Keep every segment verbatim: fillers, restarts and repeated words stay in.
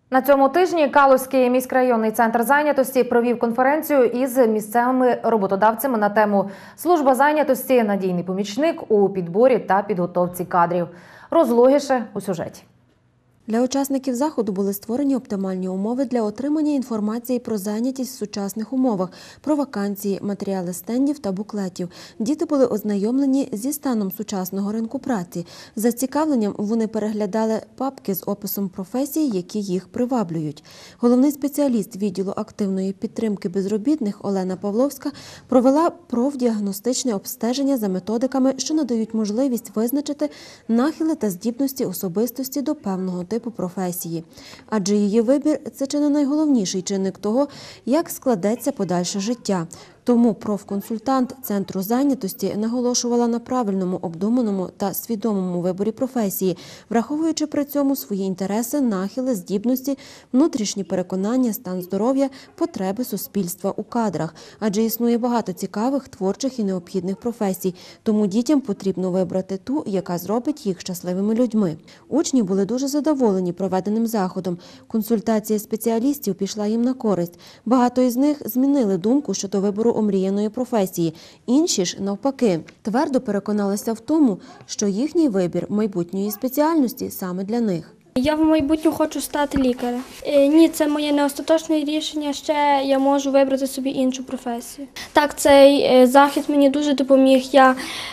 На цьому тижні Калузький міськрайонний центр зайнятості провів конференцію із місцевими роботодавцями на тему «Служба зайнятості – надійний помічник у підборі та підготовці кадрів». Розлогіше у сюжеті. Для учасників заходу були створені оптимальні умови для отримання інформації про зайнятість в сучасних умовах, про вакансії, матеріали стендів та буклетів. Діти були ознайомлені зі станом сучасного ринку праці. За зацікавленням вони переглядали папки з описом професій, які їх приваблюють. Головний спеціаліст відділу активної підтримки безробітних Олена Павловська провела профдіагностичне обстеження за методиками, що надають можливість визначити нахили та здібності особистості до певного типу професії. Адже її вибір – це чи не найголовніший чинник того, як складеться подальше життя. Тому профконсультант Центру зайнятості наголошувала на правильному, обдуманому та свідомому виборі професії, враховуючи при цьому свої інтереси, нахили, здібності, внутрішні переконання, стан здоров'я, потреби суспільства у кадрах. Адже існує багато цікавих, творчих і необхідних професій, тому дітям потрібно вибрати ту, яка зробить їх щасливими людьми. Учні були дуже задоволені проведеним заходом. Консультація спеціалістів пішла їм на користь. Багато із них змінили думку щодо вибору омріяної професії. Інші ж, навпаки, твердо переконалися в тому, що їхній вибір майбутньої спеціальності саме для них. Я в майбутньому хочу стати лікарем. Ні, це моє не остаточне рішення, ще я можу вибрати собі іншу професію. Так, цей захід мені дуже допоміг. Я,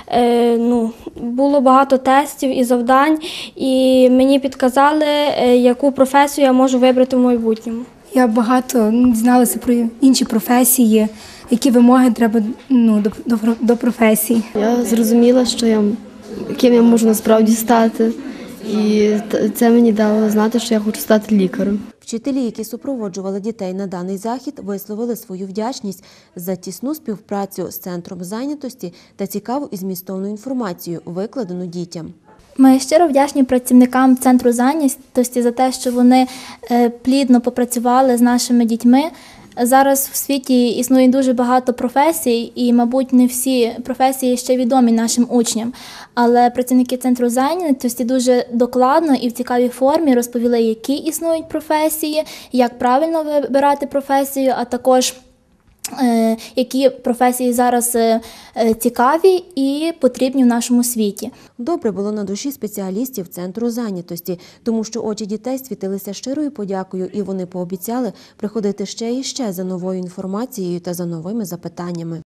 ну, було багато тестів і завдань, і мені підказали, яку професію я можу вибрати в майбутньому. Я багато дізналася про інші професії, які вимоги треба, ну, до, до, до професії. Я зрозуміла, що я, ким я можу насправді стати, і це мені дало знати, що я хочу стати лікарем. Вчителі, які супроводжували дітей на даний захід, висловили свою вдячність за тісну співпрацю з Центром зайнятості та цікаву і змістовну інформацію, викладену дітям. Ми щиро вдячні працівникам Центру зайнятості за те, що вони плідно попрацювали з нашими дітьми. Зараз в світі існує дуже багато професій і, мабуть, не всі професії ще відомі нашим учням. Але працівники Центру зайнятості дуже докладно і в цікавій формі розповіли, які існують професії, як правильно вибирати професію, а також які професії зараз цікаві і потрібні в нашому світі. Добре було на душі спеціалістів Центру зайнятості, тому що очі дітей світилися щирою подякою, і вони пообіцяли приходити ще і ще за новою інформацією та за новими запитаннями.